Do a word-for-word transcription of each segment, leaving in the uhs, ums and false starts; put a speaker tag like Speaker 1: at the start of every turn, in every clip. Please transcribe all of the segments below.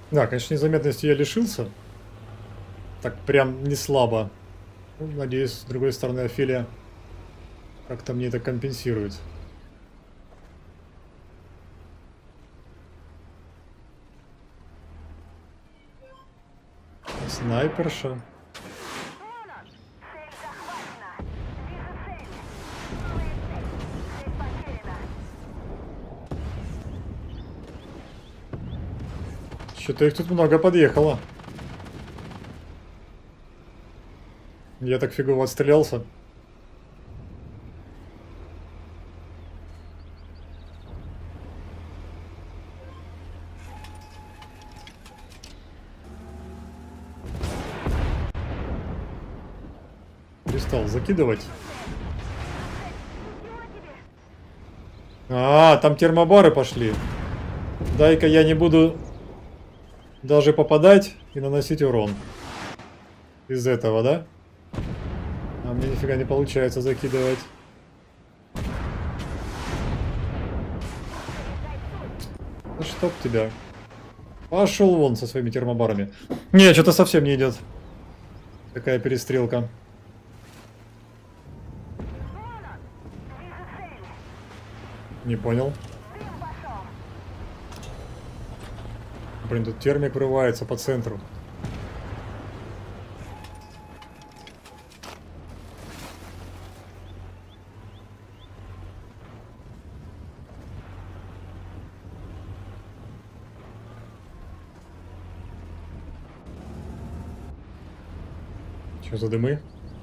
Speaker 1: Да, конечно, незаметности я лишился. Так прям не слабо. Ну, надеюсь, с другой стороны, Офелия как-то мне это компенсирует. Снайперша. Что-то их тут много подъехало. Я так фигово отстрелялся. Перестал закидывать. А, там термобары пошли. Дай-ка я не буду даже попадать и наносить урон. Из этого, да? А мне нифига не получается закидывать. Ну чтоб тебя. Пошел вон со своими термобарами. Не, что-то совсем не идет. Такая перестрелка. Не понял. Блин, тут термик врывается по центру. Что за дымы?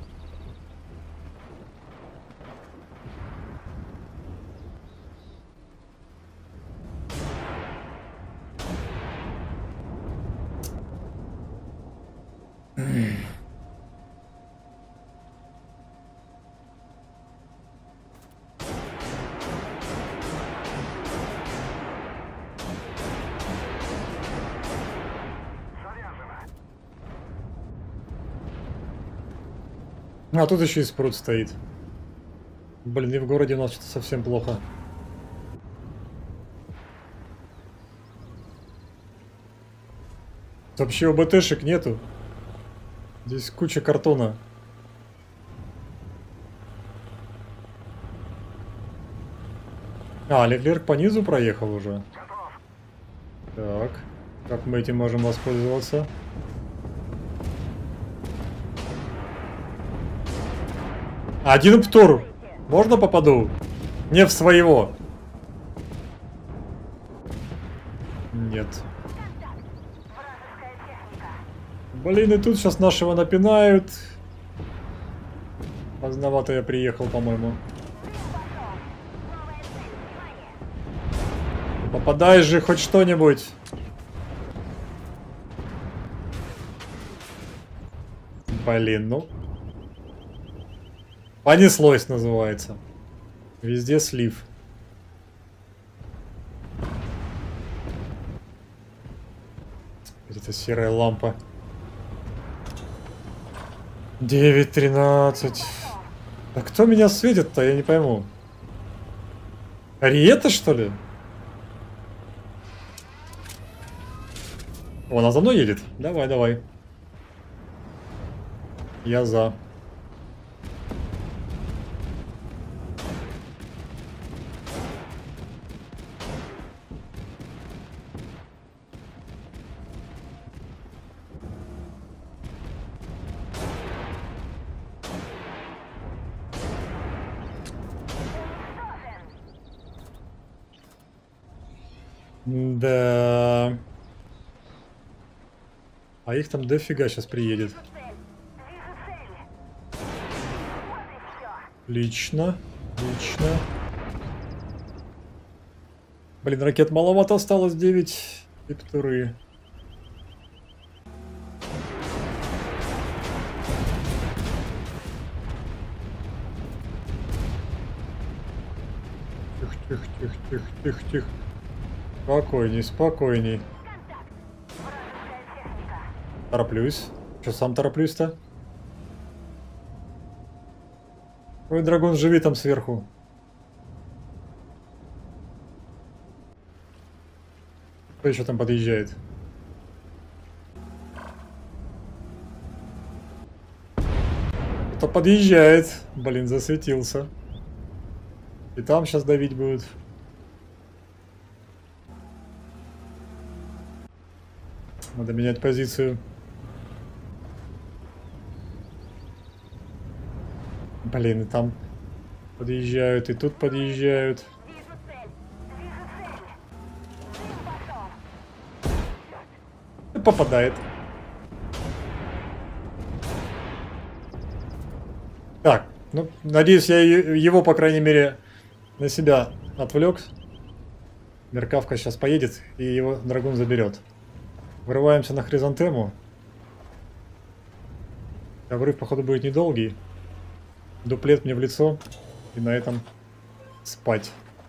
Speaker 1: А тут еще и спрут стоит. Блин, и в городе у нас что-то совсем плохо. Вообще ОБТшек нету. Здесь куча картона. А, Леклерк по низу проехал уже. Так, как мы этим можем воспользоваться? Один птур. Можно попаду? Не в своего. Нет. Блин, и тут сейчас нашего напинают. Поздновато я приехал, по-моему. Попадай же хоть что-нибудь. Блин, ну. Понеслось, называется. Везде слив. Это серая лампа. девять тринадцать. А кто меня светит-то, я не пойму. Риета, что ли? О, она за мной едет. Давай, давай. Я за. Да. А их там дофига сейчас приедет. Лично. Лично. Блин, ракет маловато осталось. девять. И птуры. Тихо, тихо, тихо, тихо, тихо, тихо. Спокойней, спокойней. Тороплюсь. Что сам тороплюсь-то? Ой, драгон, живи там сверху. Кто еще там подъезжает? Кто подъезжает. Блин, засветился. И там сейчас давить будет. Надо менять позицию. Блин, и там подъезжают, и тут подъезжают. И попадает. Так, ну, надеюсь, я его, по крайней мере, на себя отвлек. Меркавка сейчас поедет, и его драгун заберет. Вырываемся на хризантему. Обрыв, походу, будет недолгий. Дуплет мне в лицо. И на этом спать.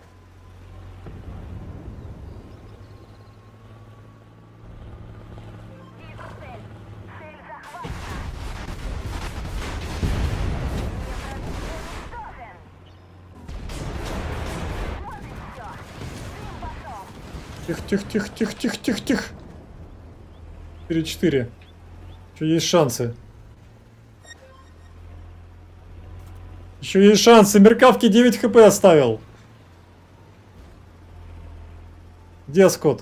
Speaker 1: Тихо, тихо, тихо, тихо, тихо, тихо, тихо. четыре-четыре. Еще есть шансы. Еще есть шансы. Меркавки девять хп оставил. Где Скотт?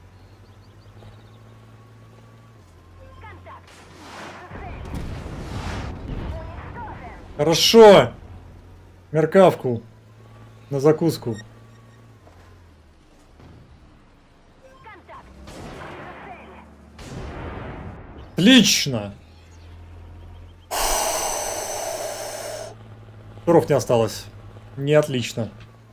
Speaker 1: Хорошо. Меркавку. На закуску. Отлично. Туров не осталось. Не отлично.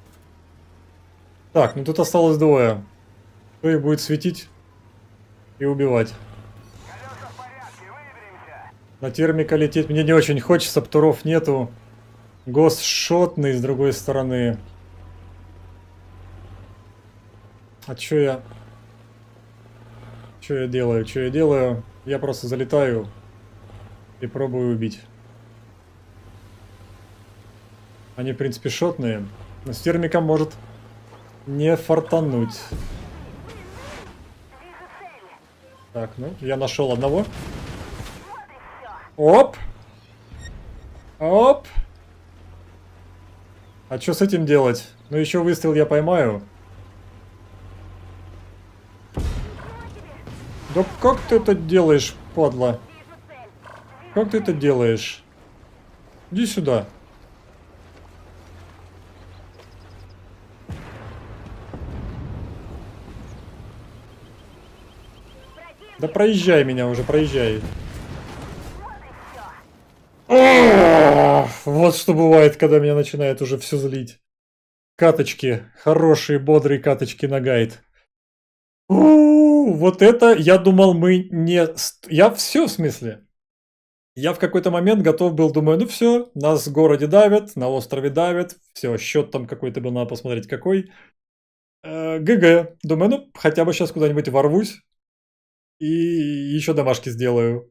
Speaker 1: Так, ну тут осталось двое. Кто их будет светить и убивать? На термика лететь мне не очень хочется, Птуров нету. Гост шотный с другой стороны. А чё я... Чё я делаю? Чё я делаю? Я просто залетаю и пробую убить. Они, в принципе, шотные. Но с термиком может не фартануть. Так, ну, я нашел одного. Оп! Оп! А что с этим делать? Ну, еще выстрел я поймаю. Да как ты это делаешь, падла? Как ты это делаешь? Иди сюда. Да проезжай меня уже, проезжай. О, вот что бывает, когда меня начинает уже все злить. Каточки. Хорошие, бодрые каточки на гайд. У-у-у, вот это, я думал, мы не... Я все в смысле. Я в какой-то момент готов был, думаю, ну все, нас в городе давят, на острове давят. Все, счет там какой-то был, надо посмотреть какой. Э, ГГ. Думаю, ну хотя бы сейчас куда-нибудь ворвусь. И еще домашки сделаю.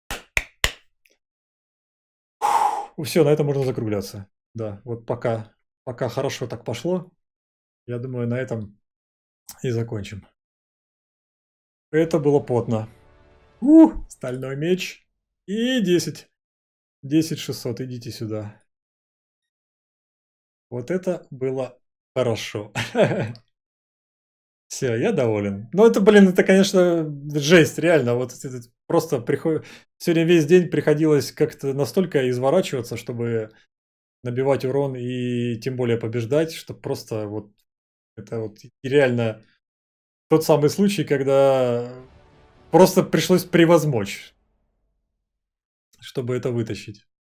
Speaker 1: Все, на этом можно закругляться. Да, вот пока, пока хорошо так пошло, я думаю, на этом и закончим. Это было потно. Ух, стальной меч. И десять. десять шестьсот, идите сюда. Вот это было хорошо. Все, я доволен. Ну, это, блин, это, конечно, жесть, реально. Вот это просто приход... сегодня весь день приходилось как-то настолько изворачиваться, чтобы набивать урон и тем более побеждать, что просто вот это вот реально тот самый случай, когда просто пришлось превозмочь, чтобы это вытащить.